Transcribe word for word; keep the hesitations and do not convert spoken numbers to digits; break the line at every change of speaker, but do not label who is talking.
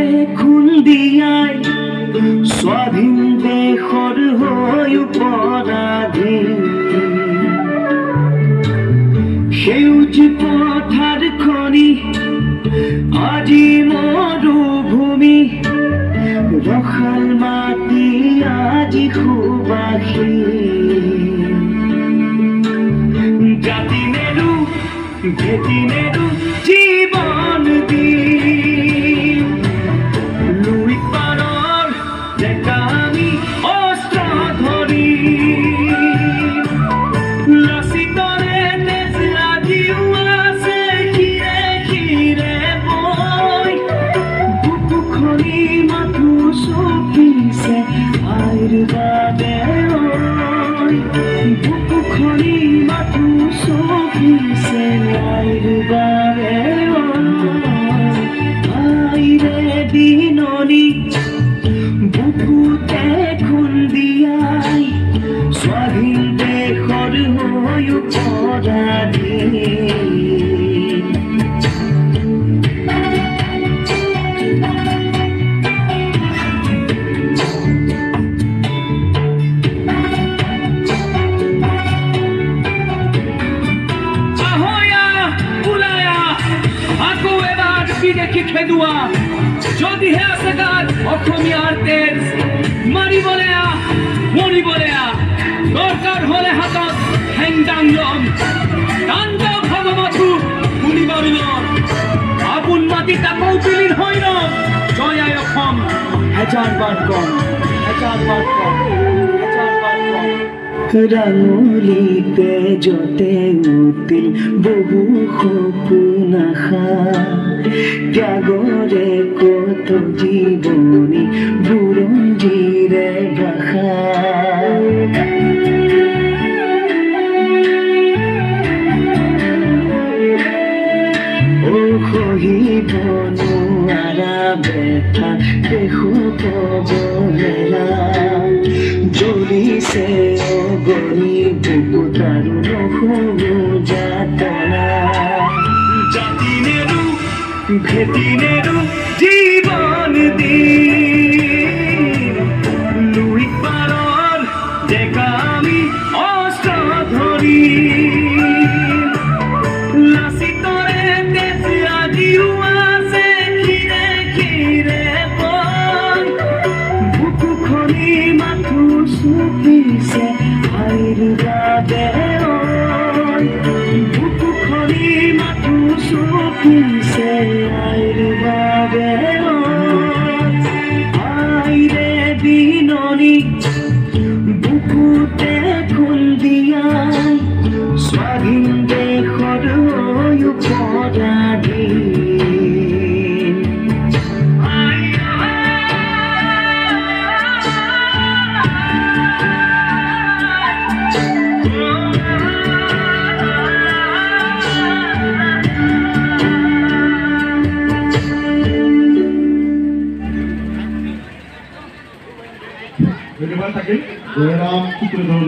খুন্দিয়াই স্বাধীন দেশৰ হৈ অপৰাধী সেউজ পথাৰ খনি আজি মৰুভূমি ৰসাল মাটি আজি সুবাসী জাতি নেৰু ভেটি নেৰু জীৱন দি লুই পাৰৰ ডেকা আমি অস্ত্ৰ ধৰি লাচিতৰে তেজ আজিও আছে শিৰে শিৰে বৈ বুকু খনি মাথো চপিছে আইৰ বাবে বুকু খনি মাথো চপিছে আইৰ বাবে আইৰে দিননি বুকুতে খুন্দিয়াই স্বাধীন দেশৰ হৈ অপৰাধী দেখি খেদুৱা যদিহে আছে গাত অসমীয়াৰ তেজ মাৰিবলৈ আহ মৰিবলৈ আহ দৰকাৰ হলে হাতত হেংদাং লম তাণ্ডৱ হ'ব মাথো শুনিবলৈ লম আপোন মাটি তাকৌ বিলীন হৈ ৰম জয় আই অসম হেজাৰ বাৰ কম হেজাৰ বাৰ কম হেজাৰ বাৰ কম ৰাঙলীতে যতে উঠিল বহু সপোন আশা ত্যাগৰে কত জীৱনী বুৰঞ্জীৰে ভাষা ও সহিব নোৱাৰা বেথা দেখো কবলেৰা জ্বলিছে অগণি বুকুত আৰু নহৰু যাতনা জাতি নেৰু ভেটি নেৰু জীৱন দি লুই পাৰৰ ডেকা আমি অস্ত্ৰ ধৰি লাচিতৰে তেজ আজিও আছে শিৰে শিৰে বৈ বুকু খনি মাথো চপিছে আইৰ বাবে বুকু খনি মাথো চপিছে আইৰ বাবে আইৰে দিননি বুকুতে খুন্দিয়াই স্বাধীন দেশৰ হৈ অপৰাধী
ধন্যবাদ থাকিল জয়ৰাম চিত্ৰধৰ